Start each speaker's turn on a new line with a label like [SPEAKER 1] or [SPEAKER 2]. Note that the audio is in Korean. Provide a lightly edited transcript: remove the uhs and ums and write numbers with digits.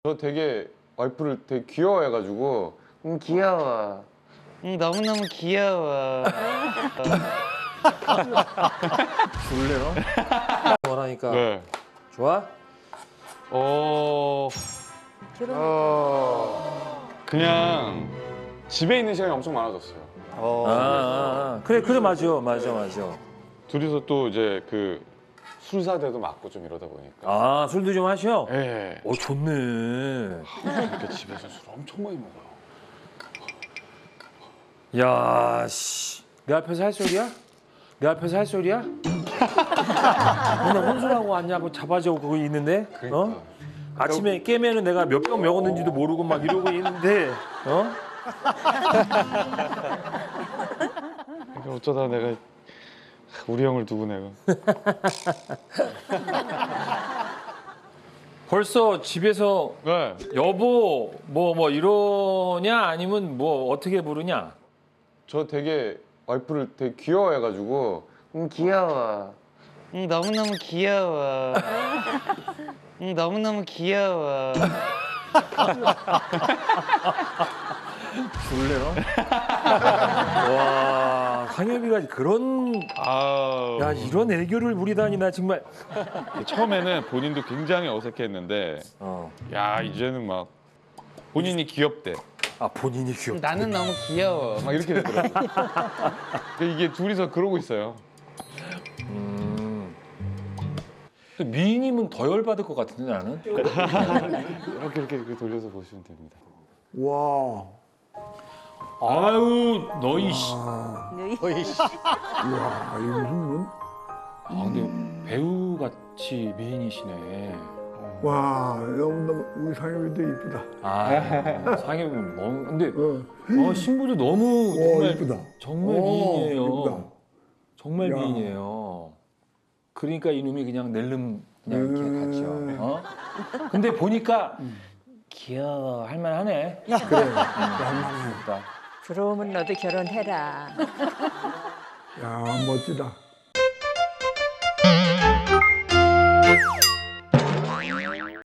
[SPEAKER 1] 저 되게 와이프를 되게 귀여워해가지고 귀여워. 너무너무 귀여워.
[SPEAKER 2] 줄래 너? 뭐라니까.
[SPEAKER 1] 네.
[SPEAKER 2] 좋아?
[SPEAKER 1] 그냥 집에 있는 시간이 엄청 많아졌어요.
[SPEAKER 2] 그래 맞아.
[SPEAKER 1] 둘이서 또 이제 그 술사대도 맞고 좀 이러다 보니까.
[SPEAKER 2] 술도 좀 하셔?
[SPEAKER 1] 예.
[SPEAKER 2] 좋네.
[SPEAKER 1] 이렇게 집에서 술 엄청 많이 먹어요.
[SPEAKER 2] 야, 씨. 내 앞에서 할 소리야? 내 앞에서 할 소리야? 맨날 혼술하고 왔냐고 잡아줘 그거 있는데?
[SPEAKER 1] 그러니까.
[SPEAKER 2] 아침에 깨면은 내가 몇 병 먹었는지도 모르고 막 이러고 있는데,
[SPEAKER 1] 그러니까 어쩌다 내가 우리 형을 두고 내가.
[SPEAKER 2] 벌써 집에서
[SPEAKER 1] 네.
[SPEAKER 2] 여보 뭐 이러냐 아니면 뭐 어떻게 부르냐?
[SPEAKER 1] 저 되게 와이프를 되게 귀여워해가지고 귀여워. 너무너무 귀여워. 너무너무 귀여워.
[SPEAKER 2] 줄래 너? 와, 상엽이가 그런 야 이런 애교를 부리다니 나 정말.
[SPEAKER 1] 처음에는 본인도 굉장히 어색했는데 야 이제는 막 본인이 귀엽대.
[SPEAKER 2] 본인이 귀엽다.
[SPEAKER 1] 나는 너무 귀여워. 막 이렇게 되더라고요. 이게 둘이서 그러고 있어요.
[SPEAKER 2] 미인님은 더 열받을 것 같은데 나는.
[SPEAKER 1] 이렇게 돌려서 보시면 됩니다.
[SPEAKER 3] 와.
[SPEAKER 2] 아유 너희 씨.
[SPEAKER 3] 와, 이거 무슨
[SPEAKER 2] 근데 배우 같이 미인이시네.
[SPEAKER 3] 와, 너무 우리 상엽이도 이쁘다.
[SPEAKER 2] 상엽은 너무 근데
[SPEAKER 3] 어.
[SPEAKER 2] 신부도 너무
[SPEAKER 3] 와,
[SPEAKER 2] 정말
[SPEAKER 3] 이쁘다.
[SPEAKER 2] 정말
[SPEAKER 3] 어,
[SPEAKER 2] 미인이에요.
[SPEAKER 3] 이쁘다.
[SPEAKER 2] 정말
[SPEAKER 3] 야.
[SPEAKER 2] 미인이에요. 그러니까 이놈이 그냥 낼름 그냥 이렇게 갔죠. 근데 보니까 귀여워 할만하네.
[SPEAKER 3] 그래, 낭만해.
[SPEAKER 2] 예쁘다.
[SPEAKER 4] 그러면 너도 결혼해라.
[SPEAKER 3] 야, 멋지다.